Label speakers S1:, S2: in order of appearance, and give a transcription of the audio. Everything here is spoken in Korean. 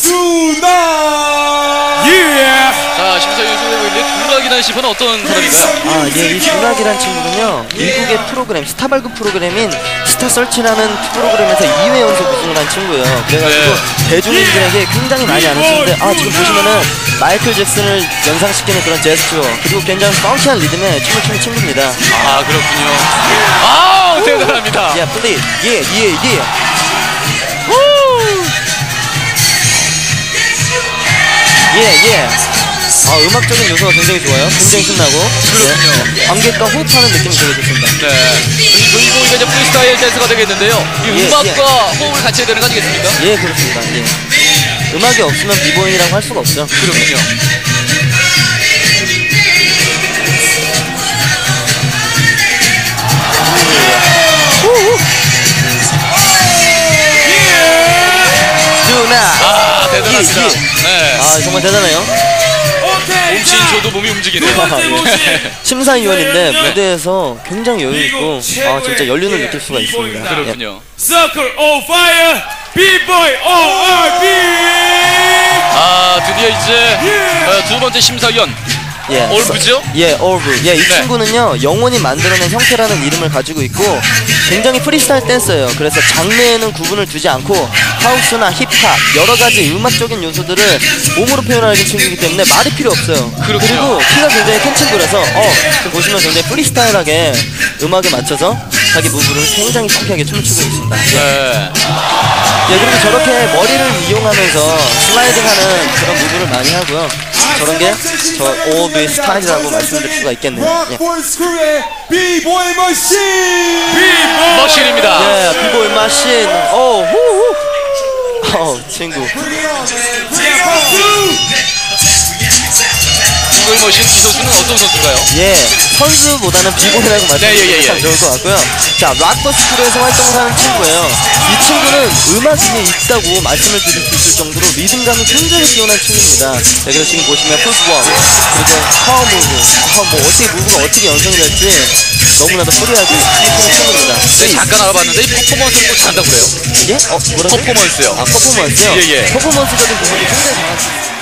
S1: 두나.
S2: 자, 심사위원 소개하고 있는 두락이라는 시퍼는 어떤 사람인가요?
S3: 예, 이 두락이란 친구는요, 미국의 프로그램, 스타발급 프로그램인 스타설치라는 프로그램에서 2회 연속 우승을 한 친구예요. 그래가지고 대중인들에게 굉장히 많이 아는 친구인데, 지금 보시면은 마이클 잭슨을 연상시키는 그런 제스처, 그리고 굉장히 펑키한 리듬에 춤을 추는 친구입니다.
S2: 아, 그렇군요. 대단합니다.
S3: please. 음악적인 요소가 굉장히 좋아요. 굉장히 신나고.
S2: 그렇군요.
S3: 네. 관객과 호흡하는 느낌이 되게 좋습니다.
S2: 네. 이거 이제 프리스타일 댄스가 되겠는데요. 이 음악과 호흡을 같이 해야 되는 거 아니겠습니까?
S3: 예, 그렇습니다. 예. 음악이 없으면 비보잉이라고 할 수가 없죠.
S2: 그렇군요.
S3: 두나.
S2: 대단합니다. 네.
S3: 정말 대단해요.
S2: 몸신 줘도 몸이 움직이네요.
S3: 심사위원인데 무대에서 굉장히 여유있고 진짜 연륜을 느낄 수가 있습니다.
S2: 그렇군요.
S1: Circle of Fire B-Boy ORB.
S2: 드디어 이제 두 번째 심사위원 올브죠?
S3: 올브. 이 친구는요, 영혼이 만들어낸 형태라는 이름을 가지고 있고 굉장히 프리스타일 댄서예요. 그래서 장르에는 구분을 두지 않고 하우스나 힙합 여러 가지 음악적인 요소들을 몸으로 표현하는 친구이기 때문에 말이 필요 없어요.
S2: 그렇군요.
S3: 그리고 키가 굉장히 큰 친구라서 지금 보시면 굉장히 프리스타일하게 음악에 맞춰서 자기 무브를 굉장히 펑키하게 춤을 추고 있습니다.
S2: 네.
S3: 그리고 저렇게 머리를 이용하면서 슬라이딩하는 그런 무브를 많이 하고요. 저런 게 저 오브의 스타일이라고 말씀드릴 수가 있겠네요.
S1: B-Boy 머신.
S2: 머신입니다.
S3: 비보이 머신. 친구.
S2: 비보이 머신 이 선수는 어떤 선수인가요?
S3: 선수보다는 비보이라고 말씀드리면 참 좋을 것 같고요. 자, 락버스쿨에서 활동을 하는 친구예요. 이 친구는 음악인이 있다고 말씀을 드릴 수 있을 정도로 리듬감이 굉장히 뛰어난 친구입니다. 그래서 지금 보시면 풋워크, 그리고 파워 무브, 어떻게 무브가 어떻게 연상이 될지 너무나도 프리하게 춤을 춥니다.
S2: 네, 잠깐 알아봤는데 이 퍼포먼스를 꼭 잘한다고 그래요.
S3: 뭐라고요?
S2: 퍼포먼스요.
S3: 퍼포먼스요?
S2: 예.
S3: 퍼포먼스적인 부분이 굉장히 강한 친구.